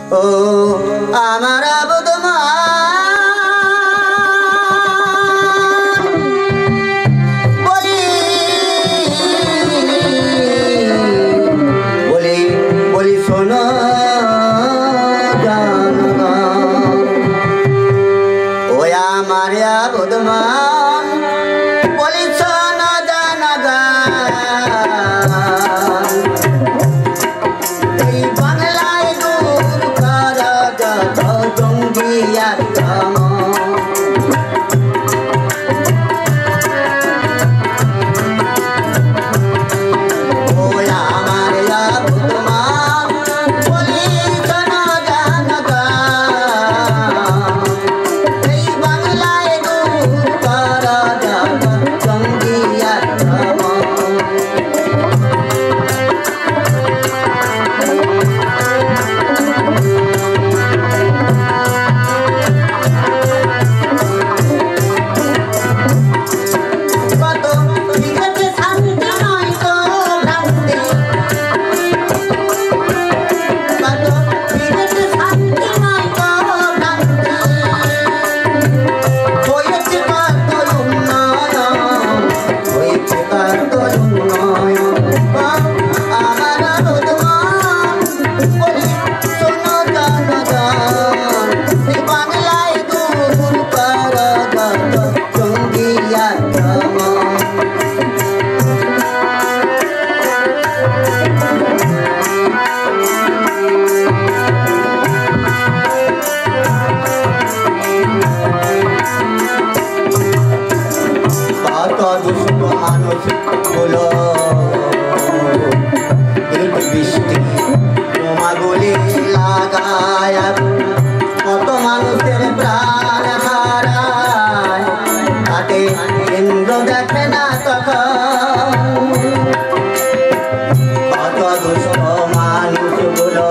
ও আমার আবদমান বলি বলি বলি শোনো জানগণ ও আমার আবদমান বলি শোনো জানগণ এই বাংলায় দূর করা যত জঙ্গিয়ার মানুষ গুলো বৃষ্টি তোমাগুলি লাগায় কত মানুষের প্রাণ হারায় তাতে কেন্দ্র দেখে না তখন কত দুষ্ট মানুষগুলো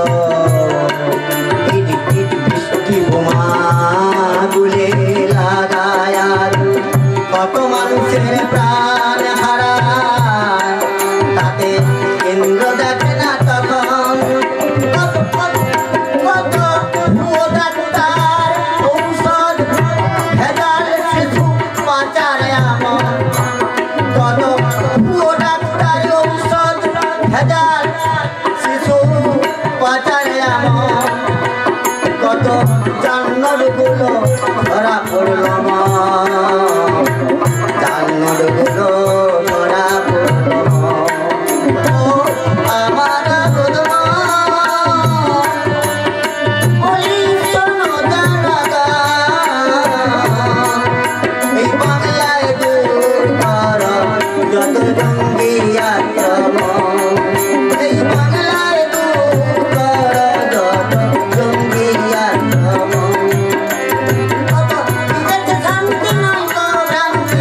বৃষ্টি বোমাগুলি লাগায় কত মানুষের প্রাণ হারায় তাতে কেন্দ্র দেখে না তখন কত ডাক্তার ঔষধ ভেজাল শিশু পাচারে আমার কত ডাক্তার ঔষধ ভেজাল শিশু পাচারে আমার কত জানোয়ারগুলো ধরা পড়ল জানোয়ারগুলো ধরা পড়ল আমার বলি শোনো জানগণ এই বাংলায় দূর করা যত জঙ্গি আক্রমণ এই বাংলায় দূর করা যত জঙ্গি আক্রমণ শান্তি নয় গো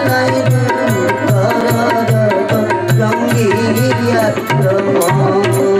Come on.